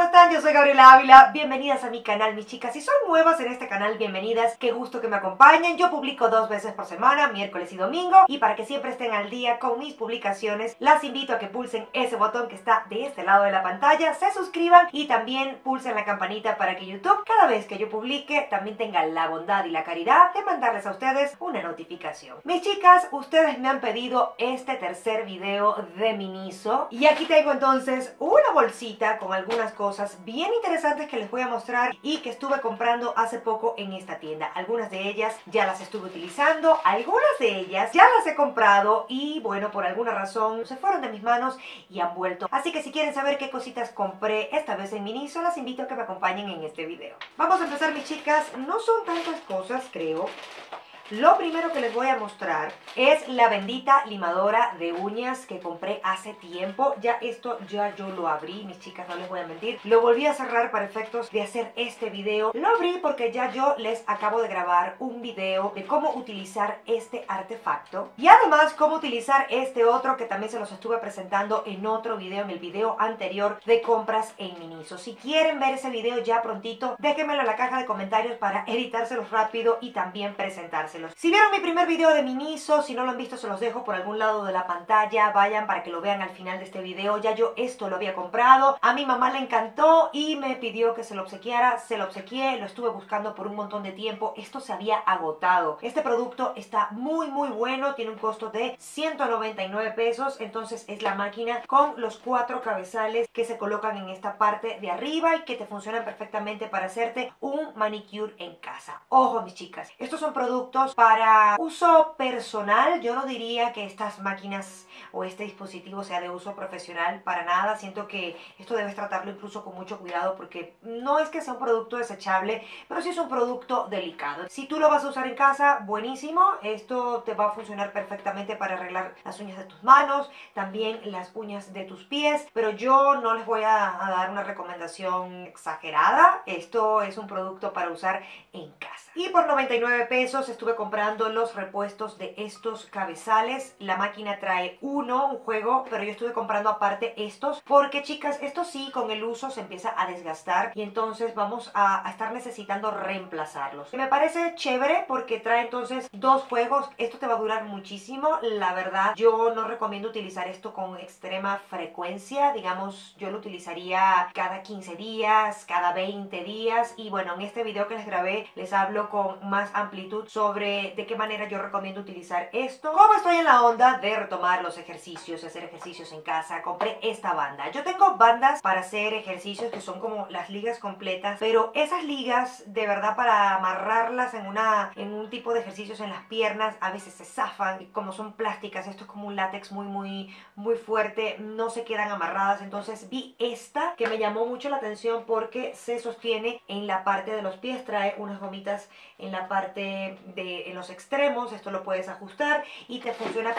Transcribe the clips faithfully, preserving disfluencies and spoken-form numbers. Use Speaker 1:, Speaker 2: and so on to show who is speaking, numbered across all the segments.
Speaker 1: están? Yo soy Gabriela Ávila, bienvenidas a mi canal mis chicas. Si son nuevas en este canal, bienvenidas, qué gusto que me acompañen. Yo publico dos veces por semana, miércoles y domingo, y para que siempre estén al día con mis publicaciones, las invito a que pulsen ese botón que está de este lado de la pantalla, se suscriban y también pulsen la campanita para que YouTube, cada vez que yo publique, también tenga la bondad y la caridad de mandarles a ustedes una notificación. Mis chicas, ustedes me han pedido este tercer video de Miniso y aquí tengo entonces una bolsita con algunas cosas bien interesantes que les voy a mostrar y que estuve comprando hace poco en esta tienda. Algunas de ellas ya las estuve utilizando, algunas de ellas ya las he comprado y bueno, por alguna razón se fueron de mis manos y han vuelto. Así que si quieren saber qué cositas compré esta vez en Miniso, las invito a que me acompañen en este video. Vamos a empezar, mis chicas. No son tantas cosas, creo. Lo primero que les voy a mostrar es la bendita limadora de uñas que compré hace tiempo. Ya esto ya yo lo abrí, mis chicas, no les voy a mentir. Lo volví a cerrar para efectos de hacer este video. Lo abrí porque ya yo les acabo de grabar un video de cómo utilizar este artefacto. Y además cómo utilizar este otro que también se los estuve presentando en otro video, en el video anterior de compras en Miniso. Si quieren ver ese video ya prontito, déjenmelo en la caja de comentarios para editárselos rápido y también presentárselos. Si vieron mi primer video de Miniso, si no lo han visto se los dejo por algún lado de la pantalla, vayan para que lo vean al final de este video. Ya yo esto lo había comprado, a mi mamá le encantó y me pidió que se lo obsequiara, se lo obsequié, lo estuve buscando por un montón de tiempo, esto se había agotado. Este producto está muy muy bueno, tiene un costo de ciento noventa y nueve pesos, entonces es la máquina con los cuatro cabezales que se colocan en esta parte de arriba y que te funcionan perfectamente para hacerte un manicure en casa. Ojo, mis chicas, estos son productos para uso personal. Yo no diría que estas máquinas o este dispositivo sea de uso profesional para nada. Siento que esto debes tratarlo incluso con mucho cuidado porque no es que sea un producto desechable, pero sí es un producto delicado. Si tú lo vas a usar en casa, buenísimo. Esto te va a funcionar perfectamente para arreglar las uñas de tus manos, también las uñas de tus pies, pero yo no les voy a, a dar una recomendación exagerada. Esto es un producto para usar en casa. Y por noventa y nueve pesos estuve comprando los repuestos de estos cabezales. La máquina trae uno, un juego, pero yo estuve comprando aparte estos porque, chicas, estos sí con el uso se empieza a desgastar y entonces vamos a, a estar necesitando reemplazarlos. Me parece chévere porque trae entonces dos juegos. Esto te va a durar muchísimo. La verdad, yo no recomiendo utilizar esto con extrema frecuencia. Digamos, yo lo utilizaría cada quince días, cada veinte días, y bueno, en este video que les grabé les hablo con más amplitud sobre de qué manera yo recomiendo utilizar esto. Como estoy en la onda de retomar los ejercicios, hacer ejercicios en casa, compré esta banda. Yo tengo bandas para hacer ejercicios que son como las ligas completas, pero esas ligas de verdad para amarrarlas en, una, en un tipo de ejercicios en las piernas a veces se zafan, como son plásticas, esto es como un látex muy muy muy fuerte, no se quedan amarradas. Entonces vi esta que me llamó mucho la atención porque se sostiene en la parte de los pies, trae unas gomitas en la parte de en los extremos. Esto lo puedes ajustar y te funciona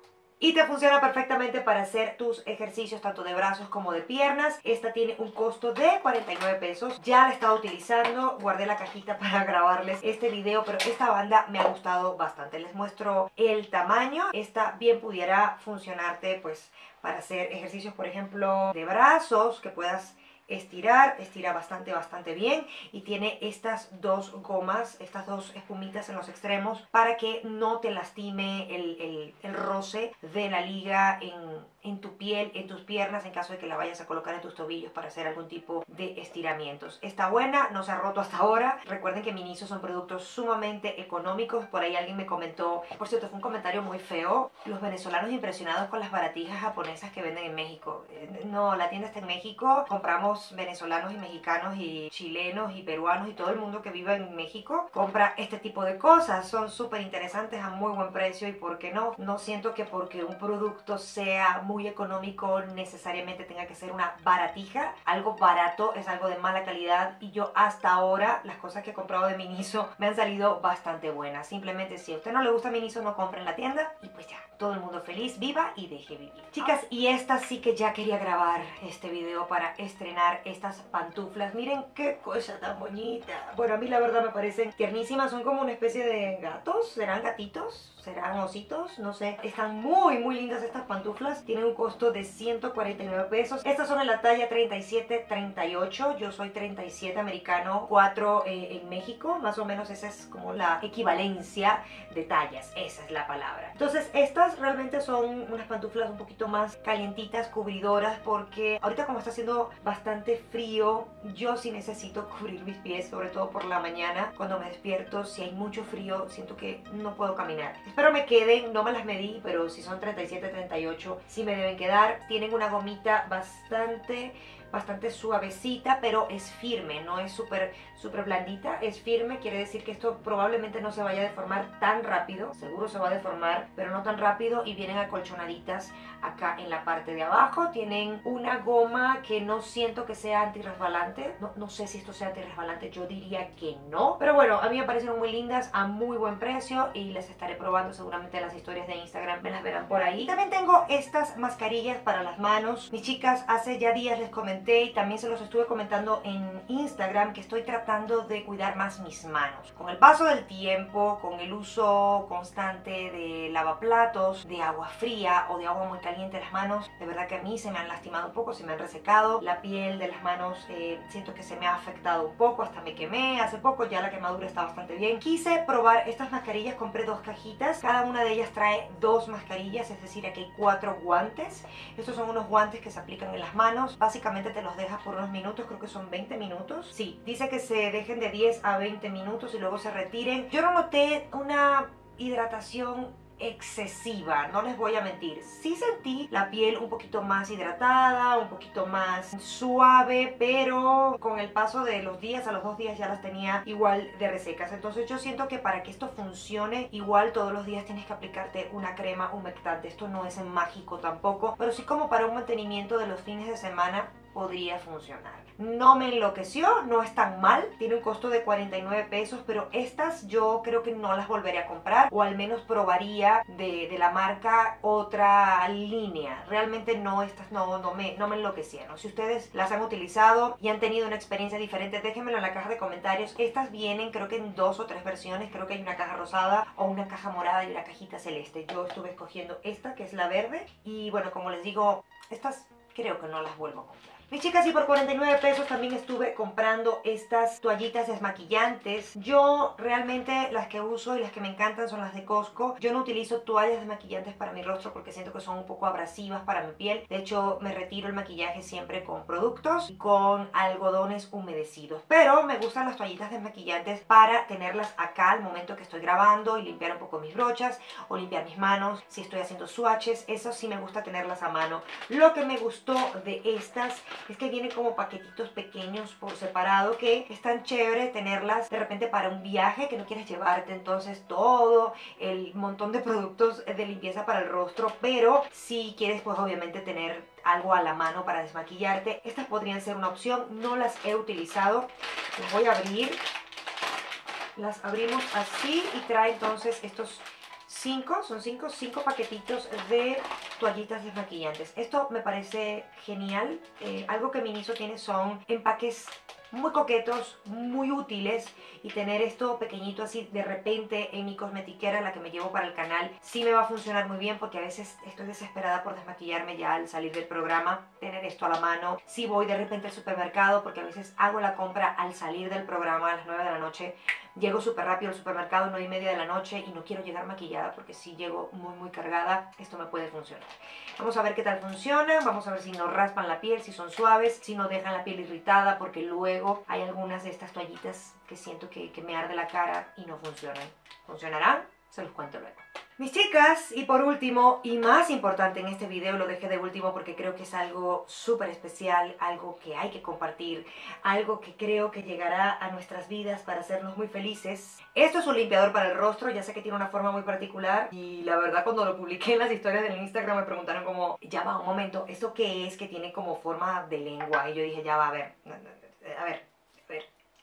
Speaker 1: y te funciona perfectamente para hacer tus ejercicios tanto de brazos como de piernas. Esta tiene un costo de cuarenta y nueve pesos. Ya la he estado utilizando, guardé la cajita para grabarles este video, pero esta banda me ha gustado bastante. Les muestro el tamaño. Esta bien pudiera funcionarte pues para hacer ejercicios, por ejemplo, de brazos, que puedas estirar, estira bastante bastante bien, y tiene estas dos gomas, estas dos espumitas en los extremos para que no te lastime el, el, el roce de la liga en, en tu piel, en tus piernas, en caso de que la vayas a colocar en tus tobillos para hacer algún tipo de estiramientos. Está buena, no se ha roto hasta ahora. Recuerden que Miniso son productos sumamente económicos. Por ahí alguien me comentó, por cierto, fue un comentario muy feo, los venezolanos impresionados con las baratijas japonesas que venden en México. No, la tienda está en México, compramos venezolanos y mexicanos y chilenos y peruanos y todo el mundo que vive en México compra este tipo de cosas. Son súper interesantes a muy buen precio y por qué no, no siento que porque un producto sea muy económico necesariamente tenga que ser una baratija. Algo barato es algo de mala calidad y yo hasta ahora las cosas que he comprado de Miniso me han salido bastante buenas. Simplemente si a usted no le gusta Miniso, no compre en la tienda y pues ya, todo el mundo feliz, viva y deje vivir. Chicas, y esta sí que ya quería grabar este video para estrenar estas pantuflas. Miren qué cosa tan bonita. Bueno, a mí la verdad me parecen tiernísimas. Son como una especie de gatos. ¿Serán gatitos? ¿Serán ositos? No sé. Están muy muy lindas estas pantuflas. Tienen tienen un costo de ciento cuarenta y nueve pesos. Estas son en la talla treinta y siete treinta y ocho. Yo soy treinta y siete americano, cuatro eh, en México. Más o menos esa es como la equivalencia de tallas. Esa es la palabra. Entonces estas realmente son unas pantuflas un poquito más calientitas, cubridoras, porque ahorita como está haciendo bastante frío, yo sí necesito cubrir mis pies, sobre todo por la mañana. Cuando me despierto, si hay mucho frío, siento que no puedo caminar. Espero me queden, no me las medí, pero si son treinta y siete treinta y ocho, sí me deben quedar. Tienen una gomita bastante... bastante suavecita, pero es firme, no es súper súper blandita, es firme. Quiere decir que esto probablemente no se vaya a deformar tan rápido, seguro se va a deformar, pero no tan rápido, y vienen acolchonaditas acá en la parte de abajo. Tienen una goma que no siento que sea antirresbalante, no, no sé si esto sea antirresbalante, yo diría que no, pero bueno, a mí me parecieron muy lindas, a muy buen precio, y las estaré probando seguramente en las historias de Instagram, me las verán por ahí. También tengo estas mascarillas para las manos. Mis chicas, hace ya días les comenté y también se los estuve comentando en Instagram que estoy tratando de cuidar más mis manos. Con el paso del tiempo, con el uso constante de lavaplatos, de agua fría o de agua muy caliente en las manos, de verdad que a mí se me han lastimado un poco, se me han resecado. La piel de las manos eh, siento que se me ha afectado un poco, hasta me quemé hace poco, ya la quemadura está bastante bien. Quise probar estas mascarillas, compré dos cajitas, cada una de ellas trae dos mascarillas, es decir, aquí hay cuatro guantes. Estos son unos guantes que se aplican en las manos, básicamente te los dejas por unos minutos, creo que son veinte minutos. Sí, dice que se dejen de diez a veinte minutos y luego se retiren. Yo no noté una hidratación excesiva, no les voy a mentir. Sí sentí la piel un poquito más hidratada, un poquito más suave, pero con el paso de los días, a los dos días ya las tenía igual de resecas. Entonces yo siento que para que esto funcione, igual todos los días tienes que aplicarte una crema humectante. Esto no es en mágico tampoco, pero sí como para un mantenimiento de los fines de semana podría funcionar. No me enloqueció, no es tan mal, tiene un costo de cuarenta y nueve pesos, pero estas yo creo que no las volveré a comprar, o al menos probaría de, de la marca otra línea. Realmente no, estas no, no, me, no me enloquecieron. Si ustedes las han utilizado y han tenido una experiencia diferente, déjenmelo en la caja de comentarios. Estas vienen creo que en dos o tres versiones, creo que hay una caja rosada o una caja morada y una cajita celeste. Yo estuve escogiendo esta, que es la verde, y bueno, como les digo, estas creo que no las vuelvo a comprar. Mis chicas, y por cuarenta y nueve pesos también estuve comprando estas toallitas desmaquillantes. Yo realmente las que uso y las que me encantan son las de Costco. Yo no utilizo toallas desmaquillantes para mi rostro porque siento que son un poco abrasivas para mi piel. De hecho, me retiro el maquillaje siempre con productos y con algodones humedecidos. Pero me gustan las toallitas desmaquillantes para tenerlas acá al momento que estoy grabando y limpiar un poco mis brochas o limpiar mis manos si estoy haciendo swatches. Eso sí me gusta tenerlas a mano. Lo que me gustó de estas es que vienen como paquetitos pequeños por separado, que es tan chévere tenerlas de repente para un viaje que no quieres llevarte entonces todo el montón de productos de limpieza para el rostro, pero si quieres pues obviamente tener algo a la mano para desmaquillarte. Estas podrían ser una opción, no las he utilizado. Las voy a abrir, las abrimos así y trae entonces estos cinco, son cinco, cinco paquetitos de toallitas desmaquillantes. Esto me parece genial. Eh, algo que Miniso tiene son empaques muy coquetos, muy útiles, y tener esto pequeñito así de repente en mi cosmetiquera, la que me llevo para el canal, sí me va a funcionar muy bien, porque a veces estoy desesperada por desmaquillarme ya al salir del programa. Tener esto a la mano, si voy de repente al supermercado, porque a veces hago la compra al salir del programa a las nueve de la noche, llego súper rápido al supermercado, nueve y media de la noche, y no quiero llegar maquillada porque si llego muy muy cargada, esto me puede funcionar. Vamos a ver qué tal funciona, vamos a ver si no raspan la piel, si son suaves, si no dejan la piel irritada, porque luego hay algunas de estas toallitas que siento que, que me arde la cara y no funcionan. ¿Funcionarán? Se los cuento luego. Mis chicas, y por último, y más importante en este video, lo dejé de último porque creo que es algo súper especial, algo que hay que compartir, algo que creo que llegará a nuestras vidas para hacernos muy felices. Esto es un limpiador para el rostro, ya sé que tiene una forma muy particular, y la verdad cuando lo publiqué en las historias del Instagram me preguntaron como, ya va, un momento, ¿esto qué es que tiene como forma de lengua? Y yo dije, ya va, a ver, a ver, a ver.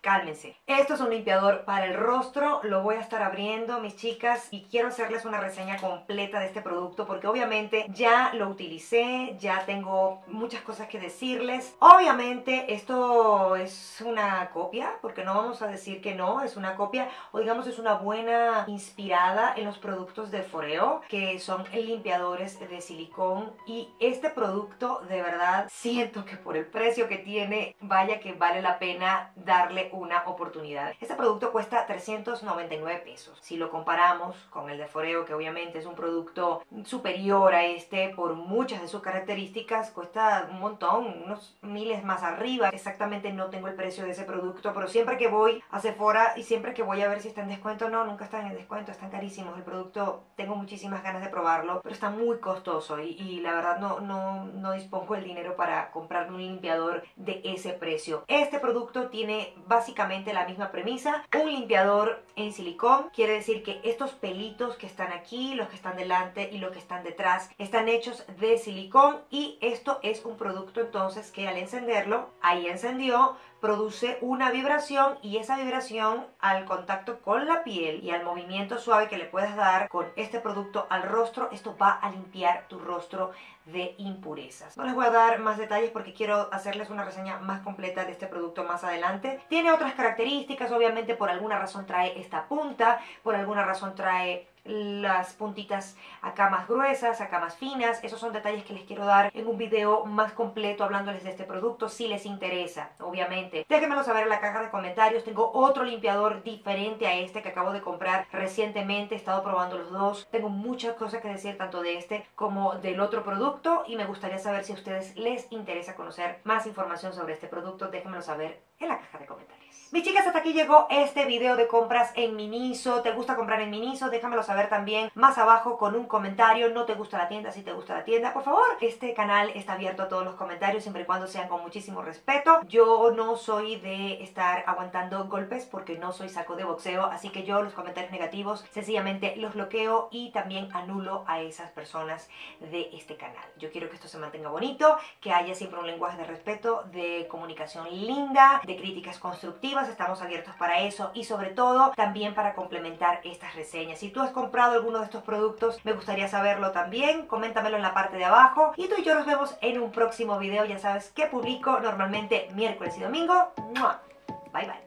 Speaker 1: cálmense. Esto es un limpiador para el rostro, lo voy a estar abriendo, mis chicas, y quiero hacerles una reseña completa de este producto porque obviamente ya lo utilicé, ya tengo muchas cosas que decirles. Obviamente esto es una copia, porque no vamos a decir que no, es una copia, o digamos es una buena inspirada en los productos de Foreo, que son limpiadores de silicón, y este producto de verdad siento que por el precio que tiene, vaya que vale la pena darle una oportunidad. Este producto cuesta trescientos noventa y nueve pesos. Si lo comparamos con el de Foreo, que obviamente es un producto superior a este por muchas de sus características, cuesta un montón, unos miles más arriba. Exactamente no tengo el precio de ese producto, pero siempre que voy a Sephora y siempre que voy a ver si está en descuento, no, nunca están en descuento, están carísimos. El producto, tengo muchísimas ganas de probarlo, pero está muy costoso y, y la verdad no, no, no dispongo el dinero para comprarme un limpiador de ese precio. Este producto tiene básicamente la misma premisa, un limpiador en silicón, quiere decir que estos pelitos que están aquí, los que están delante y los que están detrás, están hechos de silicón, y esto es un producto entonces que al encenderlo, ahí encendió, produce una vibración, y esa vibración al contacto con la piel y al movimiento suave que le puedas dar con este producto al rostro, esto va a limpiar tu rostro de impurezas. No les voy a dar más detalles porque quiero hacerles una reseña más completa de este producto más adelante. Tiene otras características, obviamente por alguna razón trae esta punta, por alguna razón trae las puntitas acá más gruesas, acá más finas. Esos son detalles que les quiero dar en un video más completo hablándoles de este producto si les interesa, obviamente. Déjenmelo saber en la caja de comentarios. Tengo otro limpiador diferente a este que acabo de comprar recientemente, he estado probando los dos. Tengo muchas cosas que decir tanto de este como del otro producto y me gustaría saber si a ustedes les interesa conocer más información sobre este producto. Déjenmelo saber en la caja de comentarios. Mis chicas, hasta aquí llegó este video de compras en Miniso. ¿Te gusta comprar en Miniso? Déjamelo saber también más abajo con un comentario. ¿No te gusta la tienda? Si te gusta la tienda, por favor. Este canal está abierto a todos los comentarios, siempre y cuando sean con muchísimo respeto. Yo no soy de estar aguantando golpes porque no soy saco de boxeo, así que yo los comentarios negativos sencillamente los bloqueo y también anulo a esas personas de este canal. Yo quiero que esto se mantenga bonito, que haya siempre un lenguaje de respeto, de comunicación linda, de críticas constructivas. Estamos abiertos para eso y sobre todo también para complementar estas reseñas. Si tú has comprado alguno de estos productos, me gustaría saberlo también. Coméntamelo en la parte de abajo y tú y yo nos vemos en un próximo video. Ya sabes que publico normalmente miércoles y domingo. ¡Mua! Bye bye.